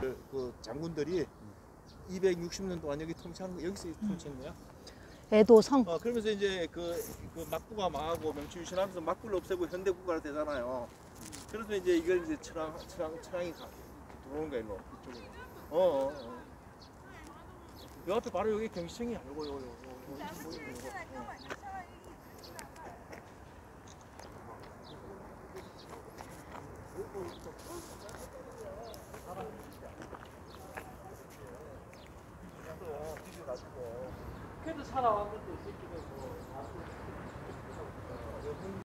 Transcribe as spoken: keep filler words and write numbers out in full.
그 장군들이 이백육십 년 동안 여기 통치하는 거 여기서 통치한 거야. 애도성. 어 그러면서 이제 그, 그 막부가 망하고 명치 유신하면서 막부를 없애고 현대 국가가 되잖아요. 그래서 이제 이걸 이제 천황 천황 천황이 가, 들어오는 거야 일로 이쪽으로. 어. 어, 어. 요 앞에 바로 여기 경시청이야. 요거 요거 요거. 요거, 요거, 요거, 요거. 어. 그래도 살아왔는데